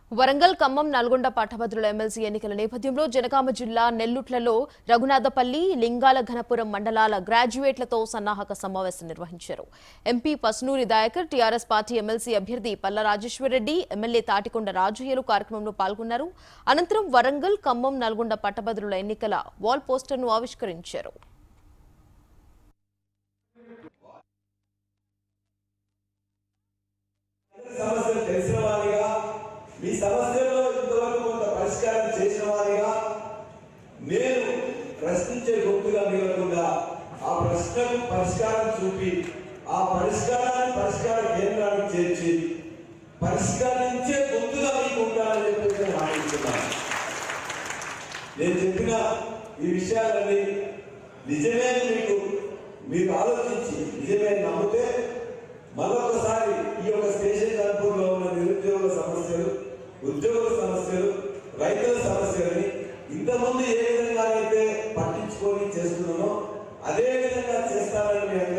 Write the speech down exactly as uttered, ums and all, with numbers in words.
వరంగల్ ఖమ్మం నల్గొండ పట్టభద్రుల ఎమ్మెల్సీ ఎన్నికల నేపథ్యంలో జనగామ జిల్లా నెల్లుట్లలో రఘునాథపల్లి లింగాల ఘనపురం మండలాల గ్రాడ్యుయేట్లతో సన్నాహక సమావేశం నిర్వహించారు. MP Pasunuri Dayakar, TRS party MLC అభ్యర్థి పల్ల రాజేశ్వరరెడ్డి, ఎమ్మెల్యే తాటికొండ రాజయ్యలు కార్యక్రమంలో పాల్గొన్నారు. అనంతరం వరంగల్ ఖమ్మం నల్గొండ పట్టభద్రుల ఎన్నికల వాల్ పోస్టర్ను ఆవిష్కరించారు. మీ సమస్యల్లో ఇంతవరకు కొంత పరిష్కారం చేసిన వారిగా నేను ప్రశ్నించే గొప్పగా మిగలకుండా ఆ ప్రశ్నకు పరిష్కారం చూపి ఆ పరిష్కారాన్ని పరిష్కార కేంద్రానికి చేర్చి పరిష్కరించే గొప్పగా మీకు ఉండాలని చెప్పి నేను హామీస్తున్నాను. నేను చెప్పిన ఈ విషయాలన్నీ నిజమే మీకు మీరు ఆలోచించి నిజమే నమ్మితే మరొకసారి ఈ యొక్క స్టేషన్ కాన్పూర్లో ఉన్న నిరుద్యోగుల సమస్యలు, ఉద్యోగుల సమస్యలు, రైతుల సమస్యలని ఇంతకుముందు ఏ విధంగా అయితే పట్టించుకొని చేస్తున్నామో అదే విధంగా చేస్తారని